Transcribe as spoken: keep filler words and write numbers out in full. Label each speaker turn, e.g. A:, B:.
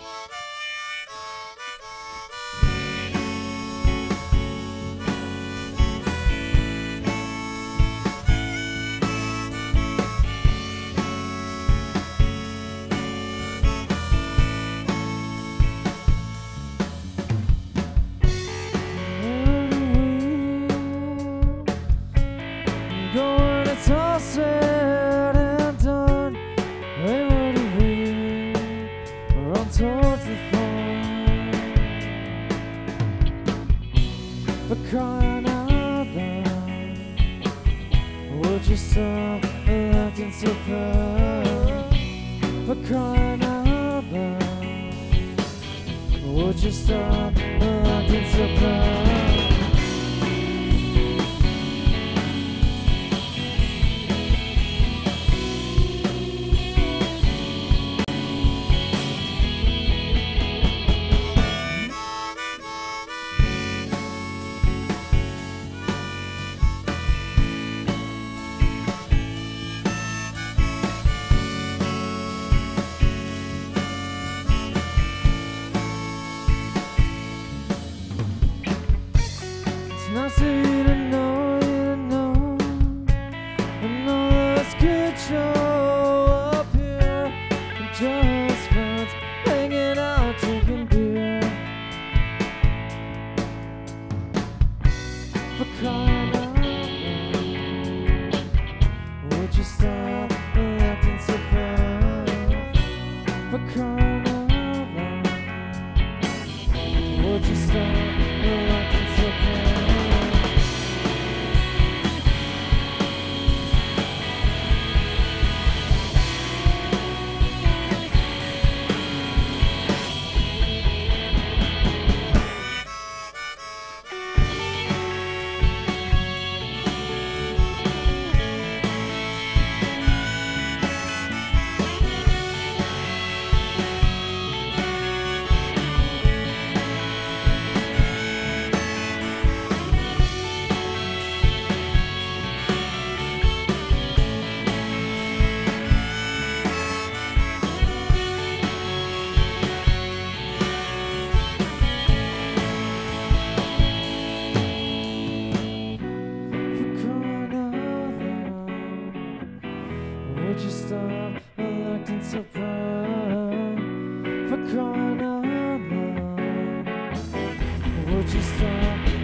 A: When it's all said and done, they would have been run towards the phone. For crying out loud, would you stop acting so proud? For crying out loud, would you stop acting so proud? It's nice of you to know, you to know, and all us could show up here and just friends hanging out, drinking beer. For crying out loud, would you stop acting so proud? For crying out loud, would you stop acting so proud? Would you stop acting so proud? For crying out loud, would you stop